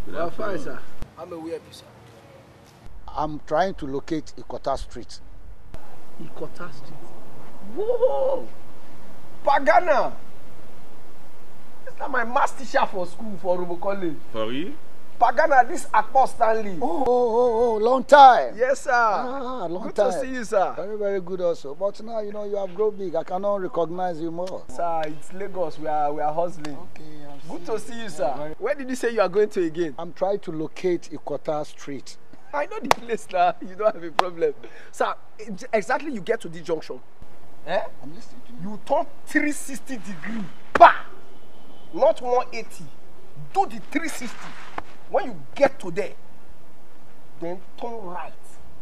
Well, fine, sir. I'm a weird sir. I'm trying to locate Ikota Street. Ikota Street? Whoa! Pagana! This is my math teacher for school for Robo College. For real? Pagana, this Akpo Stanley. Oh, long time. Yes, sir. Long good time. To see you, sir. Very, very good also. But now, you know, you have grown big. I cannot recognize you more. Sir, it's Lagos. We are hustling. Okay, good to see you, sir. Where did you say you are going to again? I'm trying to locate Ikota Street. I know the place now. You don't have a problem. Sir, exactly you get to the junction. Eh? I'm listening to you. You turn 360 degree. Bah! Not 180. Do the 360. When you get to there, then turn right.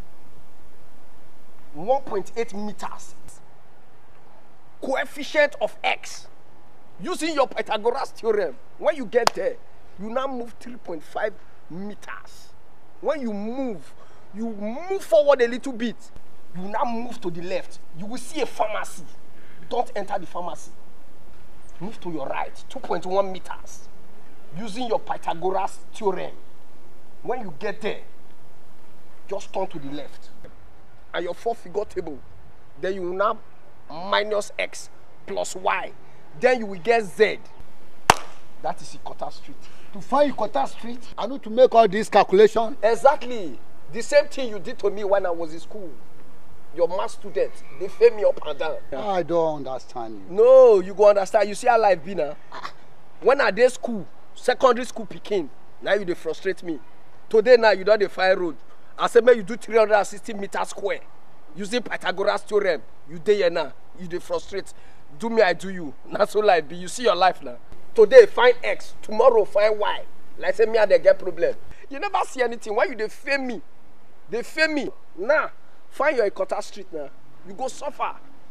1.8 meters. Coefficient of x. Using your Pythagoras theorem. When you get there, you now move 3.5 meters. When you move forward a little bit. You now move to the left. You will see a pharmacy. Don't enter the pharmacy. Move to your right, 2.1 meters. Using your Pythagoras theorem. When you get there, just turn to the left. And your 4-figure table. Then you will now minus x plus y. Then you will get z. That is Ikota Street. To find Ikota Street, I need to make all these calculations. Exactly. The same thing you did to me when I was in school. Your math students, they fail me up and down. I don't understand you. No, you go understand. You see how life be now. When I did school, secondary school picking, now you dey frustrate me. Today now you don't dey fire road. I say make you do 360 meters square using Pythagoras theorem. You dey here now, you dey frustrate. Do me, I do you. Not so life be. You see your life now. Today find x, tomorrow find y. Like say me and they get problem. You never see anything. Why you dey fail me? They fail me. Now find your Ikota Street now. You go suffer.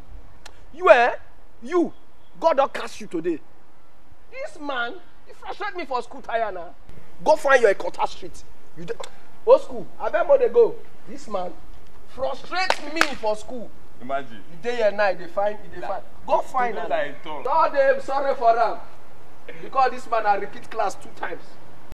You, God don't catch you today. This man, he frustrate me for school tire now. Go find your Ikota Street. Old school, I bet more they go. This man frustrate me for school. Imagine. The day and night, they find. Go find him. Like Tell them sorry for them. Because this man I repeat class 2 times.